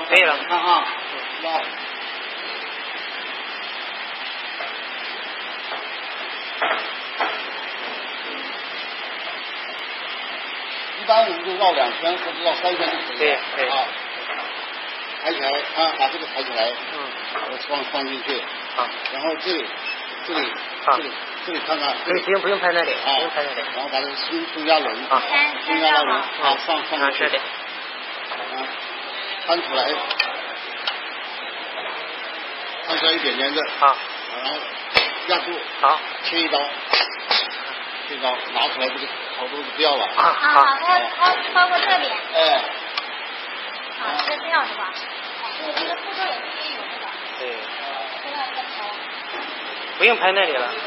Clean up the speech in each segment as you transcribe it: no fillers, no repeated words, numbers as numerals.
可以了。 看啊，绕。一般我们就绕2圈或者绕3圈就可以了。 对啊，抬起来啊，把这个抬起来，放进去。 好。 然后这里看看。 不用拍那里。 啊， 不用拍那里。 然后把这个胸压轮啊， 胸压轮啊放进去。 这里。 翻出来，翻出来一点点的。 好。 然后压住。 好。 切一刀，拿出来这个头都是不要了。 好。 它包括这边。 哎。 是这样是吧？对，这个步骤也是有的。 对。 现在在拍。 不用拍那里了。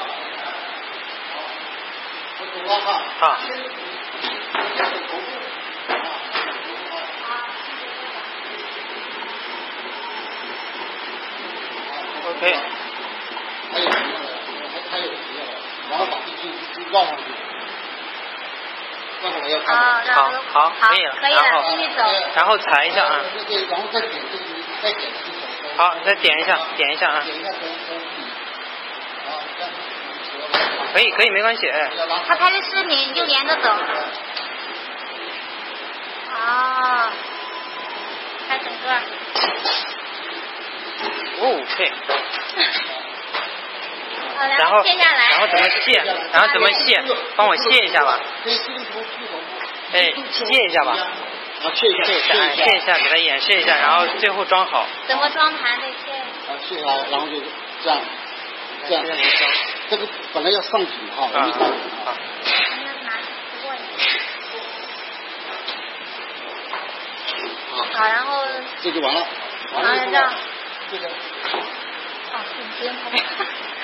好。OK。还有然后把这个绕上去，绕上来要看。 好，可以了。 可以了，继续走。 然后踩一下啊。 对，然后再点这个，再点这个手。 好，再点一下啊。 点一下手。 可以，没关系。哎。 他拍的视频你就连着走。啊，拍整个。 OK。 然后卸下来。 然后怎么卸？帮我卸一下吧。哎，卸一下吧。卸一下，给它演示一下，然后最后装好。 怎么装盘这些？ 卸下来，然后就这样。这个本来要上紧哈，我没上紧啊。 好，然后。 这就完了。 完了这样。 这个。 不用拍。